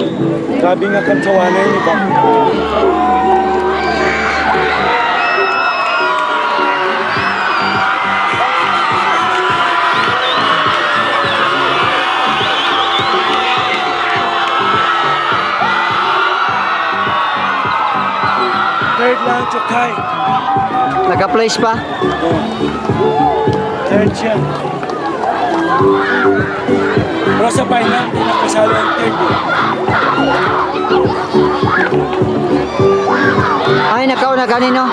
Grabe nga kantawanan niyo ba? Third lang, Chokay. Naka-place pa? Third siya. Pero sa final, hindi nakasali ang third. Ay, nakaw na kanino?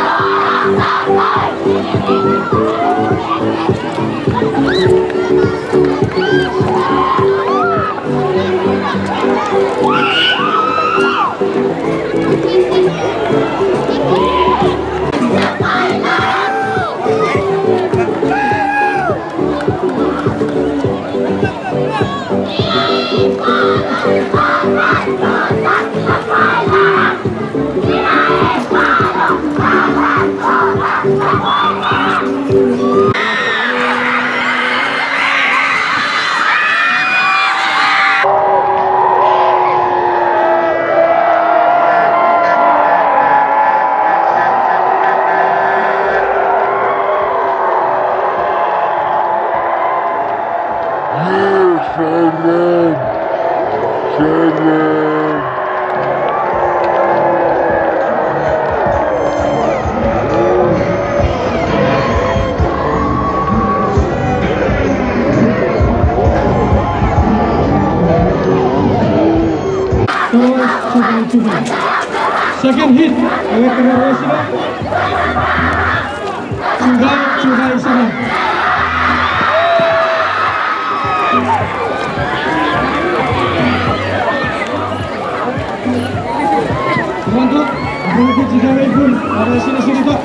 Second hit, away kedua sila. Cugai sana. Untuk berhenti jika pun ada sini Pak.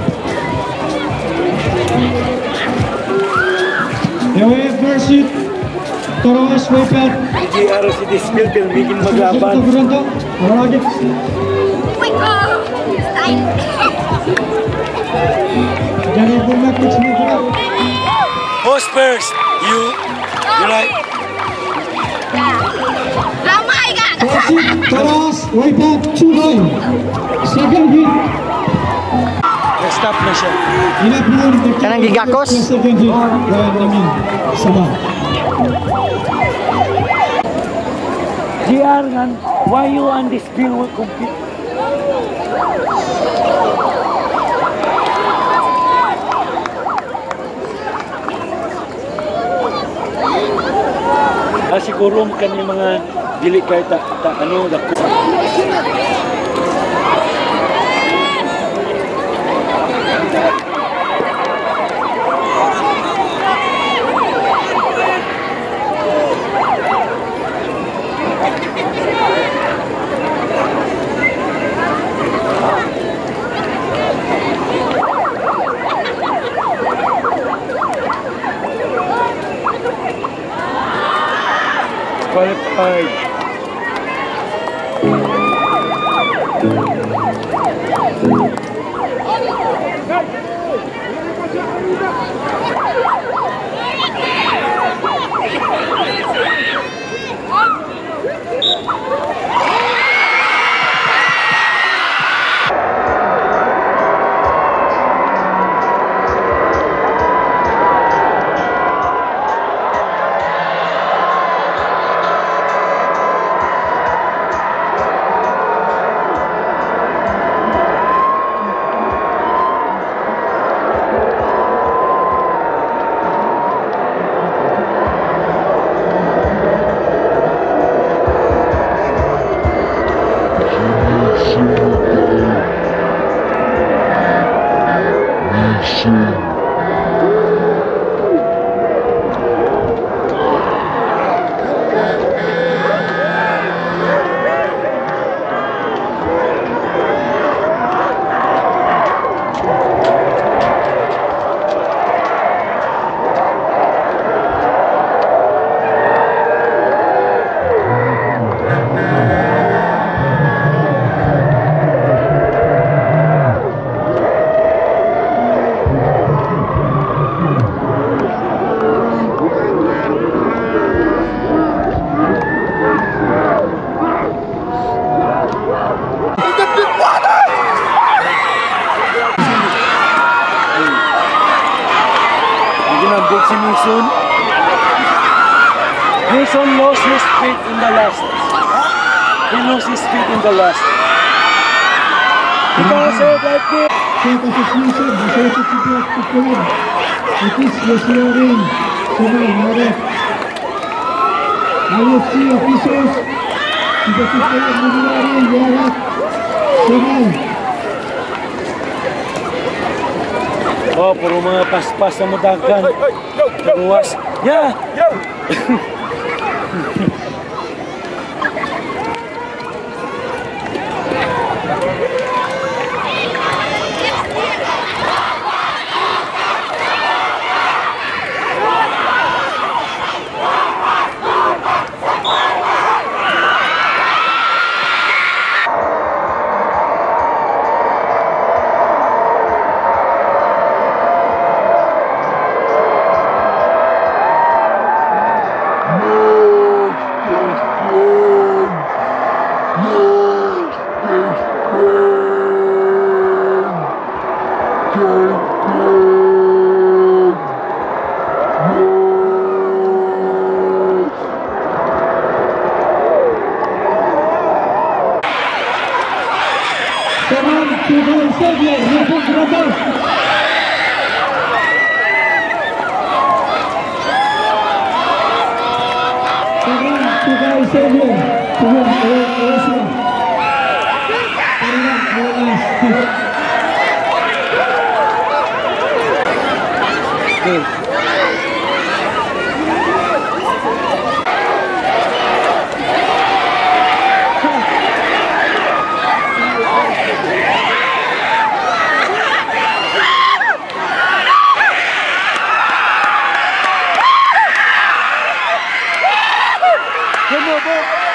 Away first hit. Terus waypad. Hindi harus i-dispel pero bikin maglaban. Beruntung, lagi. Jangan pernah kecil kurang. Host first, you like. Ramai kan? Terus waypad cukai. Second hit. Nag-stop na siya. Kanang gigakos? Second hit. Ryan Amin. Sama. GR ngan, why you on this field will compete? Siguro kan yung mga dili kay ta ano dako. Qualified. lost his feet in the last. He lost his feet in the last. Because of that bit. Short association, the short to Korean. It is Yosio Ring. Sumay, Marek. IFC officials. Kita suka mengenai jarak. Sumay. Oh, puro mga paspas na madagan. Terluas. Ya! Sekarang Tuhan saja yang berada. Sekarang Tuhan saja Tuhan Elsa. Sekarang Elsa. Come on,